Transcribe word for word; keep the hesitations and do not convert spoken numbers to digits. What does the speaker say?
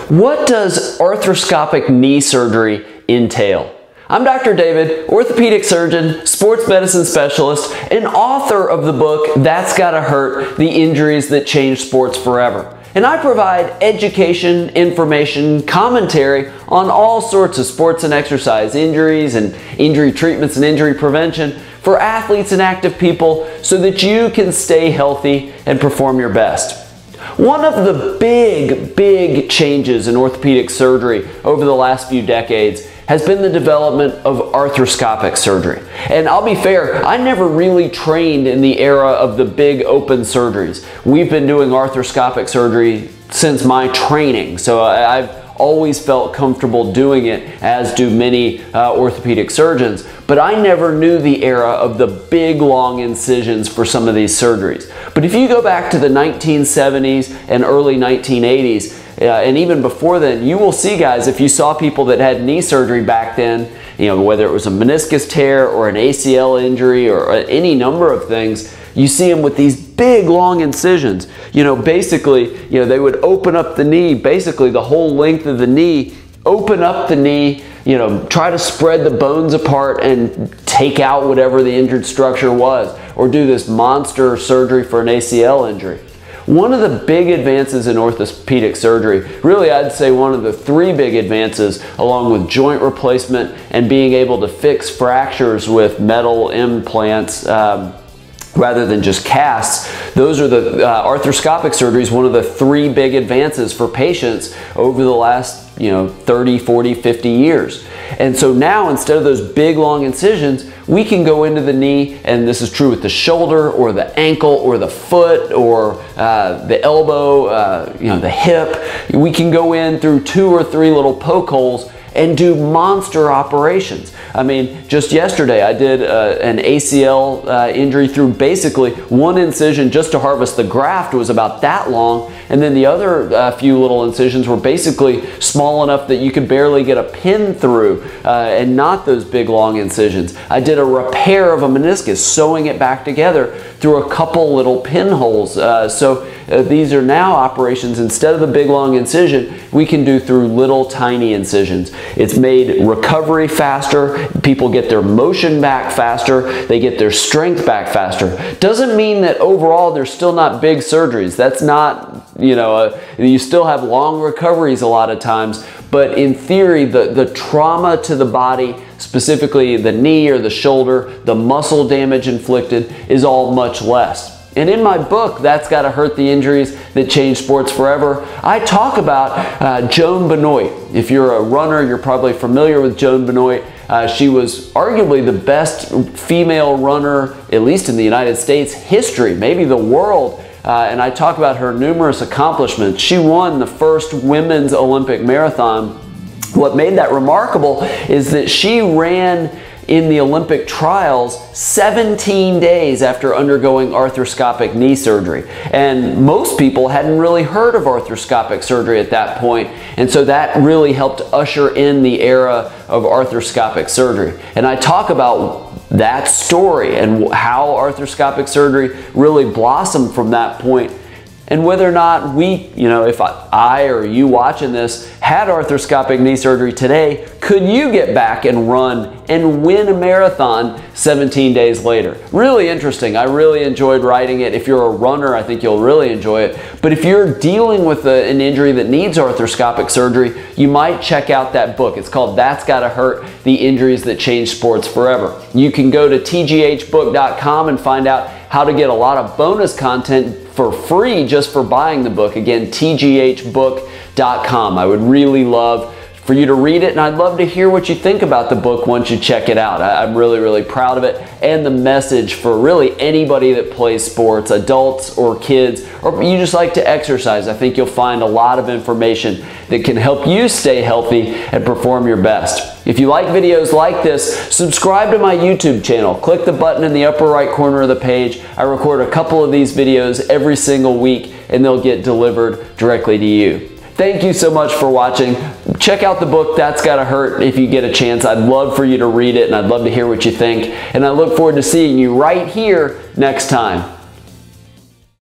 What does arthroscopic knee surgery entail? I'm Doctor David, orthopedic surgeon, sports medicine specialist, and author of the book, That's Gotta Hurt, The Injuries That Changed Sports Forever. And I provide education, information, commentary on all sorts of sports and exercise injuries and injury treatments and injury prevention for athletes and active people so that you can stay healthy and perform your best. One of the big, big changes in orthopedic surgery over the last few decades has been the development of arthroscopic surgery. And I'll be fair, I never really trained in the era of the big open surgeries. We've been doing arthroscopic surgery since my training, so I've always felt comfortable doing it, as do many uh, orthopedic surgeons. But I never knew the era of the big long incisions for some of these surgeries. But if you go back to the nineteen seventies and early nineteen eighties, uh, and even before then, you will see, guys, if you saw people that had knee surgery back then, you know, whether it was a meniscus tear or an A C L injury or any number of things, you see them with these big long incisions. You know, basically, you know, they would open up the knee, basically the whole length of the knee, open up the knee, you know, try to spread the bones apart and take out whatever the injured structure was, or do this monster surgery for an A C L injury. One of the big advances in orthopedic surgery, really I'd say one of the three big advances, along with joint replacement and being able to fix fractures with metal implants, um, rather than just casts, those are the uh, arthroscopic surgeries, one of the three big advances for patients over the last, you know, thirty, forty, fifty years. And so now, instead of those big long incisions, we can go into the knee, and this is true with the shoulder or the ankle or the foot or uh, the elbow, uh, you know, the hip. We can go in through two or three little poke holes and do monster operations. I mean, just yesterday I did uh, an A C L uh, injury through basically one incision just to harvest the graft was about that long, and then the other uh, few little incisions were basically small enough that you could barely get a pin through, uh, and not those big long incisions. I did a repair of a meniscus, sewing it back together through a couple little pinholes. Uh, so uh, these are now operations, instead of the big long incision, we can do through little tiny incisions. It's made recovery faster, people get their motion back faster, they get their strength back faster. Doesn't mean that overall they're still not big surgeries. That's not, you know, uh, you still have long recoveries a lot of times, but in theory, the, the trauma to the body, specifically the knee or the shoulder, the muscle damage inflicted, is all much less. And in my book, That's Gotta Hurt, The Injuries That Changed Sports Forever, I talk about uh, Joan Benoit. If you're a runner, you're probably familiar with Joan Benoit. Uh, she was arguably the best female runner, at least in the United States history, maybe the world. Uh, and I talk about her numerous accomplishments. She won the first women's Olympic marathon. What made that remarkable is that she ran in the Olympic trials seventeen days after undergoing arthroscopic knee surgery. And most people hadn't really heard of arthroscopic surgery at that point, and so that really helped usher in the era of arthroscopic surgery. And I talk about that story and how arthroscopic surgery really blossomed from that point, and whether or not we, you know, if I, I or you watching this had arthroscopic knee surgery today, could you get back and run and win a marathon seventeen days later? Really interesting. I really enjoyed writing it. If you're a runner, I think you'll really enjoy it. But if you're dealing with a, an injury that needs arthroscopic surgery, you might check out that book. It's called That's Gotta Hurt, The Injuries That Changed Sports Forever. You can go to T G H book dot com and find out how to get a lot of bonus content for free just for buying the book. Again, T G H book dot com. I would really love for you to read it, and I'd love to hear what you think about the book once you check it out. I, I'm really, really proud of it, and the message for really anybody that plays sports, adults or kids, or you just like to exercise. I think you'll find a lot of information that can help you stay healthy and perform your best. If you like videos like this, subscribe to my YouTube channel. Click the button in the upper right corner of the page. I record a couple of these videos every single week, and they'll get delivered directly to you. Thank you so much for watching. Check out the book, That's Gotta Hurt, if you get a chance. I'd love for you to read it, and I'd love to hear what you think. And I look forward to seeing you right here next time.